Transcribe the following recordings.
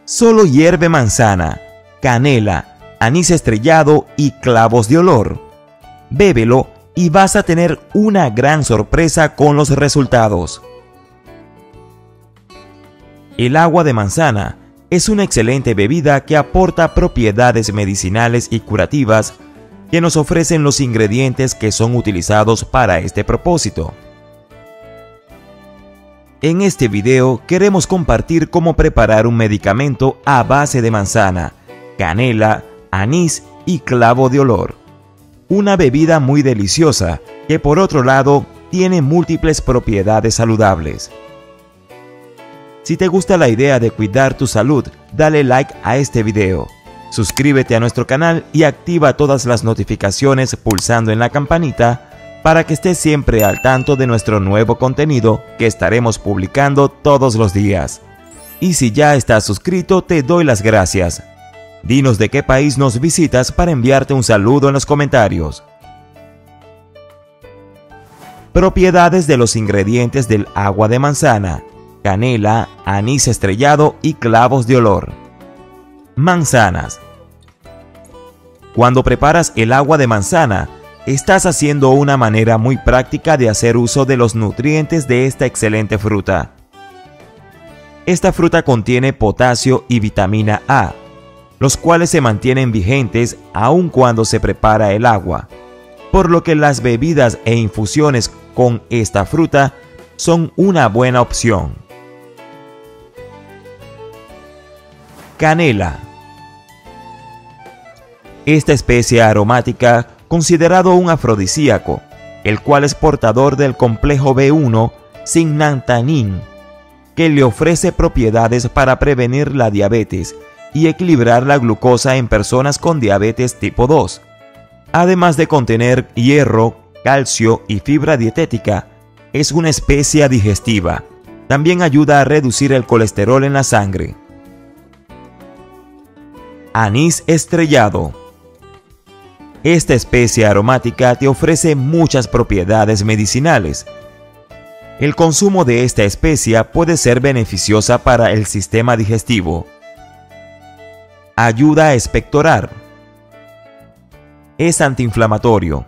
Solo hierve manzana, canela, anís estrellado y clavos de olor. Bébelo y vas a tener una gran sorpresa con los resultados. El agua de manzana es una excelente bebida que aporta propiedades medicinales y curativas que nos ofrecen los ingredientes que son utilizados para este propósito. En este video queremos compartir cómo preparar un medicamento a base de manzana, canela, anís y clavo de olor. Una bebida muy deliciosa que por otro lado tiene múltiples propiedades saludables. Si te gusta la idea de cuidar tu salud, dale like a este video. Suscríbete a nuestro canal y activa todas las notificaciones pulsando en la campanita para que estés siempre al tanto de nuestro nuevo contenido que estaremos publicando todos los días. Y si ya estás suscrito, te doy las gracias. Dinos de qué país nos visitas para enviarte un saludo en los comentarios. Propiedades de los ingredientes del agua de manzana: canela, anís estrellado y clavos de olor. Manzanas. Cuando preparas el agua de manzana, estás haciendo una manera muy práctica de hacer uso de los nutrientes de esta excelente fruta. Esta fruta contiene potasio y vitamina A, los cuales se mantienen vigentes aun cuando se prepara el agua, por lo que las bebidas e infusiones con esta fruta son una buena opción. Canela. Esta especie aromática, considerado un afrodisíaco, el cual es portador del complejo B1 Zinnantanin, que le ofrece propiedades para prevenir la diabetes y equilibrar la glucosa en personas con diabetes tipo 2. Además de contener hierro, calcio y fibra dietética, es una especia digestiva. También ayuda a reducir el colesterol en la sangre. Anís estrellado. Esta especie aromática te ofrece muchas propiedades medicinales. El consumo de esta especia puede ser beneficiosa para el sistema digestivo. Ayuda a expectorar. Es antiinflamatorio.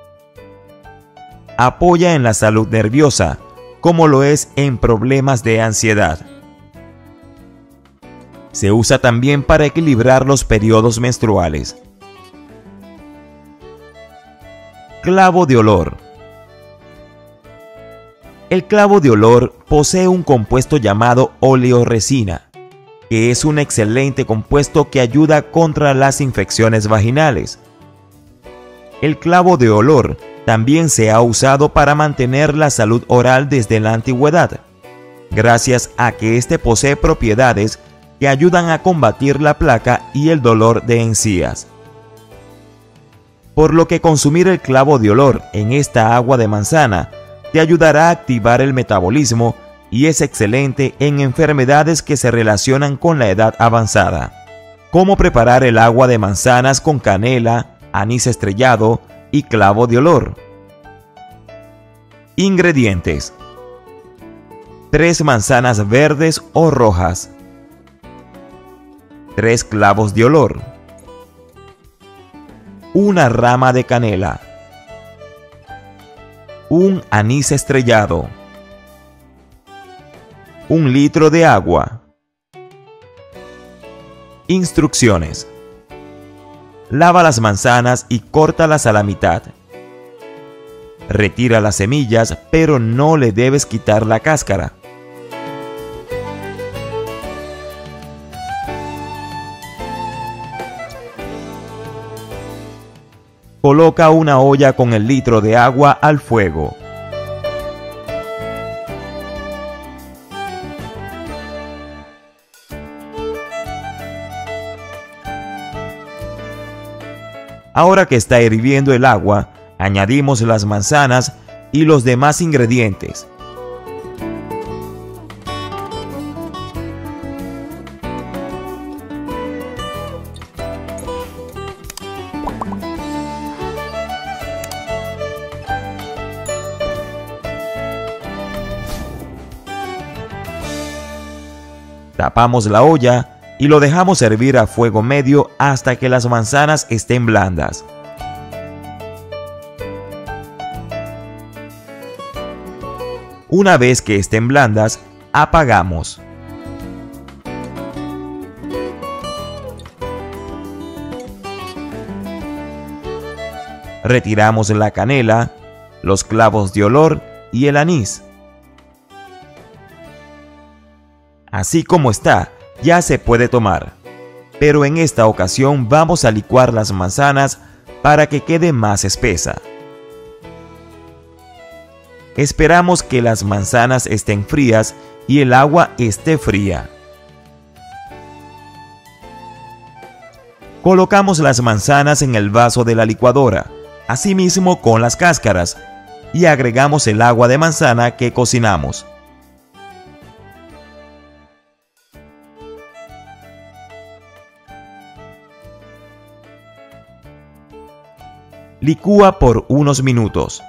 Apoya en la salud nerviosa, como lo es en problemas de ansiedad. Se usa también para equilibrar los periodos menstruales. Clavo de olor. El clavo de olor posee un compuesto llamado oleoresina, que es un excelente compuesto que ayuda contra las infecciones vaginales. El clavo de olor también se ha usado para mantener la salud oral desde la antigüedad, gracias a que este posee propiedades que ayudan a combatir la placa y el dolor de encías. Por lo que consumir el clavo de olor en esta agua de manzana te ayudará a activar el metabolismo y es excelente en enfermedades que se relacionan con la edad avanzada. ¿Cómo preparar el agua de manzanas con canela, anís estrellado y clavo de olor? Ingredientes: 3 manzanas verdes o rojas, 3 clavos de olor, una rama de canela, un anís estrellado, 1 litro de agua. Instrucciones: lava las manzanas y córtalas a la mitad. Retira las semillas, pero no le debes quitar la cáscara. Coloca una olla con el litro de agua al fuego. Ahora que está hirviendo el agua, añadimos las manzanas y los demás ingredientes. Tapamos la olla y lo dejamos hervir a fuego medio hasta que las manzanas estén blandas. Una vez que estén blandas, apagamos. Retiramos la canela, los clavos de olor y el anís. Así como está, ya se puede tomar, pero en esta ocasión vamos a licuar las manzanas para que quede más espesa. Esperamos que las manzanas estén frías y el agua esté fría. Colocamos las manzanas en el vaso de la licuadora, asimismo con las cáscaras, y agregamos el agua de manzana que cocinamos. Licúa por unos minutos.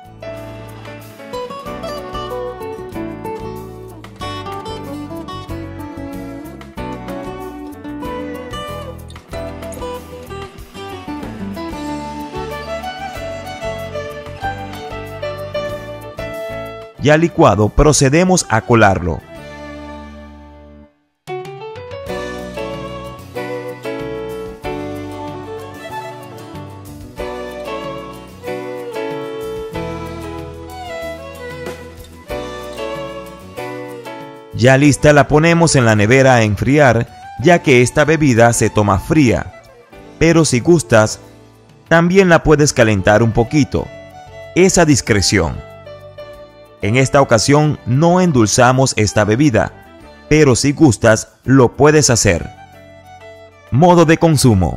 Ya licuado, procedemos a colarlo. Ya lista la ponemos en la nevera a enfriar, ya que esta bebida se toma fría. Pero si gustas, también la puedes calentar un poquito. Es a discreción. En esta ocasión no endulzamos esta bebida, pero si gustas lo puedes hacer. Modo de consumo.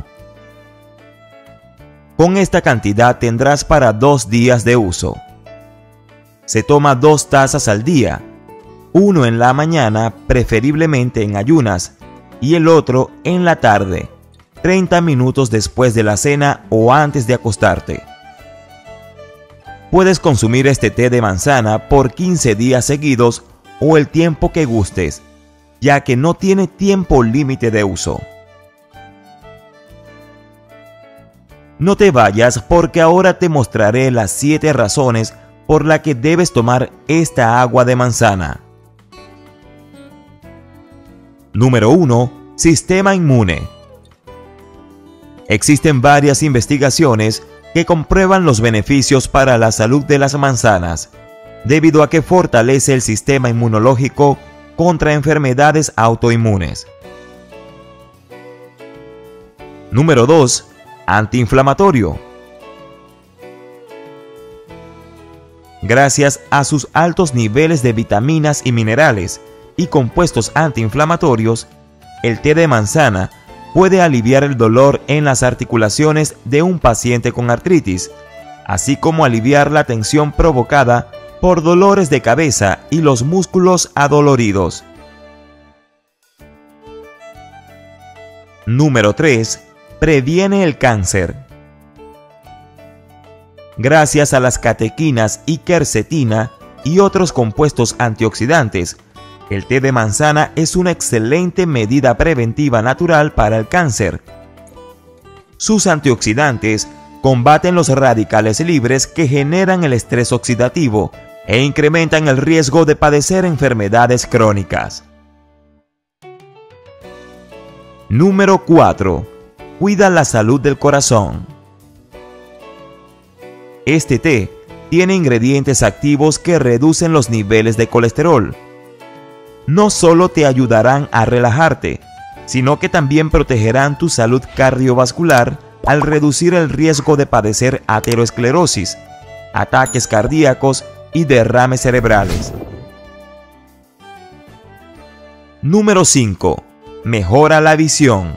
Con esta cantidad tendrás para 2 días de uso. Se toma 2 tazas al día, uno en la mañana, preferiblemente en ayunas, y el otro en la tarde, 30 minutos después de la cena o antes de acostarte. Puedes consumir este té de manzana por 15 días seguidos o el tiempo que gustes, ya que no tiene tiempo límite de uso. No te vayas porque ahora te mostraré las 7 razones por las que debes tomar esta agua de manzana. Número 1. Sistema inmune. Existen varias investigaciones que comprueban los beneficios para la salud de las manzanas, debido a que fortalece el sistema inmunológico contra enfermedades autoinmunes. Número 2. Antiinflamatorio. Gracias a sus altos niveles de vitaminas y minerales y compuestos antiinflamatorios, el té de manzana puede aliviar el dolor en las articulaciones de un paciente con artritis, así como aliviar la tensión provocada por dolores de cabeza y los músculos adoloridos. Número 3. Previene el cáncer. Gracias a las catequinas y quercetina y otros compuestos antioxidantes, el té de manzana es una excelente medida preventiva natural para el cáncer. Sus antioxidantes combaten los radicales libres que generan el estrés oxidativo e incrementan el riesgo de padecer enfermedades crónicas. Número 4. Cuida la salud del corazón. Este té tiene ingredientes activos que reducen los niveles de colesterol. No solo te ayudarán a relajarte, sino que también protegerán tu salud cardiovascular al reducir el riesgo de padecer aterosclerosis, ataques cardíacos y derrames cerebrales. Número 5. Mejora la visión.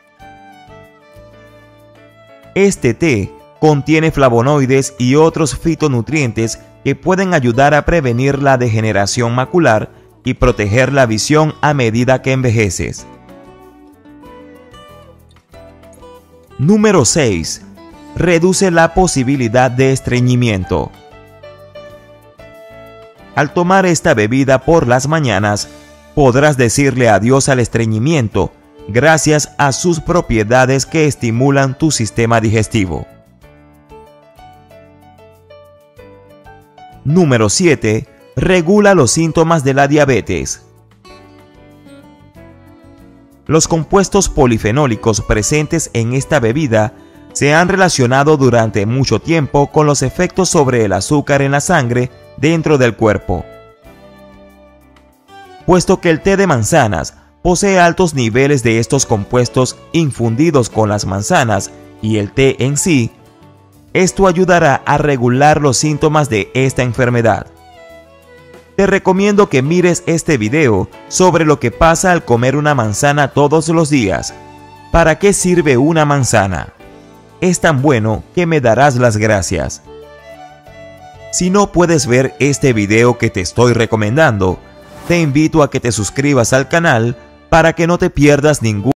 Este té contiene flavonoides y otros fitonutrientes que pueden ayudar a prevenir la degeneración macular y proteger la visión a medida que envejeces. Número 6. Reduce la posibilidad de estreñimiento. Al tomar esta bebida por las mañanas, podrás decirle adiós al estreñimiento gracias a sus propiedades que estimulan tu sistema digestivo. Número 7. Regula los síntomas de la diabetes. Los compuestos polifenólicos presentes en esta bebida se han relacionado durante mucho tiempo con los efectos sobre el azúcar en la sangre dentro del cuerpo. Puesto que el té de manzanas posee altos niveles de estos compuestos infundidos con las manzanas y el té en sí, esto ayudará a regular los síntomas de esta enfermedad. Te recomiendo que mires este video sobre lo que pasa al comer una manzana todos los días. ¿Para qué sirve una manzana? Es tan bueno que me darás las gracias. Si no puedes ver este video que te estoy recomendando, te invito a que te suscribas al canal para que no te pierdas ningún